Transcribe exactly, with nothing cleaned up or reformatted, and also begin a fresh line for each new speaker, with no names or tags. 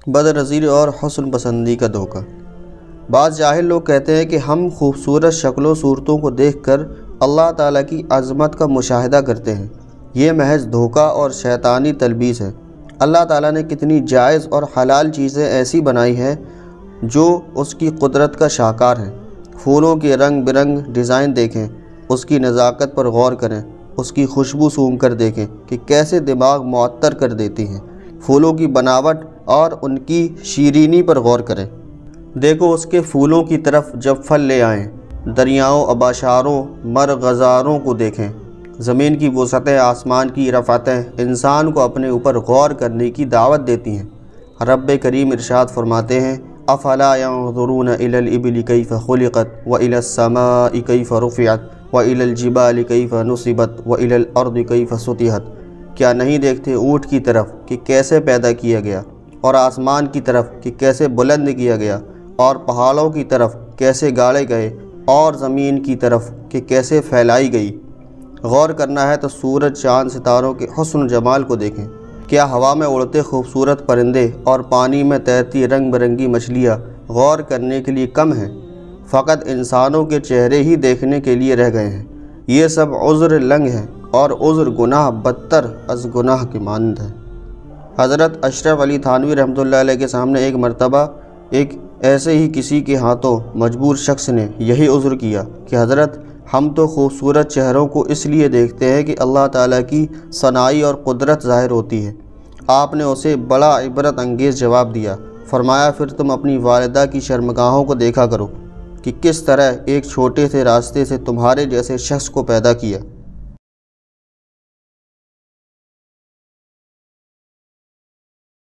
بد نظری اور حسن پسندی کا دھوکہ۔ بعض جاہل لوگ کہتے ہیں کہ ہم خوبصورت شکل و صورتوں کو دیکھ کر اللہ تعالیٰ کی عظمت کا مشاہدہ کرتے ہیں۔ یہ محض دھوکہ اور شیطانی تلبیس ہے۔ اللہ تعالیٰ نے کتنی جائز اور حلال چیزیں ایسی بنائی ہیں جو اس کی قدرت کا شاہکار ہیں۔ پھولوں کے رنگ برنگ ڈیزائن دیکھیں، اس کی نزاکت پر غور کریں، اس کی خوشبو سونگھ کر دیکھیں کہ کیسے دماغ معطر کر دیتی ہیں۔ پھولوں کی بناوٹ اور ان کی شیرینی پر غور کریں۔ دیکھو اس کے پھولوں کی طرف جب پھل لے آئیں۔ دریاؤں، آبشاروں، مرغزاروں کو دیکھیں۔ زمین کی وسعتیں، آسمان کی رفعتیں انسان کو اپنے اوپر غور کرنے کی دعوت دیتی ہیں۔ رب کریم ارشاد فرماتے ہیں افلا ينظرون الى الابل كيف خلقت والى السماء كيف رفعت والى الجبال كيف نصبت والى الارض كيف سطحت۔ کیا نہیں دیکھتے اونٹ کی طرف کہ کیسے پیدا کیا گیا، اور آسمان کی طرف کہ کیسے بلند کیا گیا، اور پہاڑوں کی طرف کیسے گاڑے گئے، اور زمین کی طرف کہ کیسے پھیلائی گئی۔ غور کرنا ہے تو سورج، چاند، ستاروں کے حسن و جمال کو دیکھیں۔ کیا ہوا میں اڑتے خوبصورت پرندے اور پانی میں تیرتی رنگ برنگی مچھلیاں غور کرنے کے لیے کم ہیں؟ فقط انسانوں کے چہرے ہی دیکھنے کے لیے رہ گئے ہیں۔ یہ سب عذر لنگ ہیں، اور عذر گناہ بدتر از گناہ کے مانند ہے۔ حضرت اشرف علی تھانوی رحمۃ اللہ علیہ کے سامنے ایک مرتبہ ایک ایسے ہی کسی کے ہاتھوں مجبور شخص نے یہی عذر کیا کہ حضرت ہم تو خوبصورت چہروں کو اس لیے دیکھتے ہیں کہ اللہ تعالیٰ کی ثنائی اور قدرت ظاہر ہوتی ہے۔ آپ نے اسے بڑا عبرت انگیز جواب دیا۔ فرمایا پھر تم اپنی والدہ کی شرمگاہوں کو دیکھا کرو کہ کس طرح ایک چھوٹے سے راستے سے تمہارے جیسے شخص کو پیدا کیا۔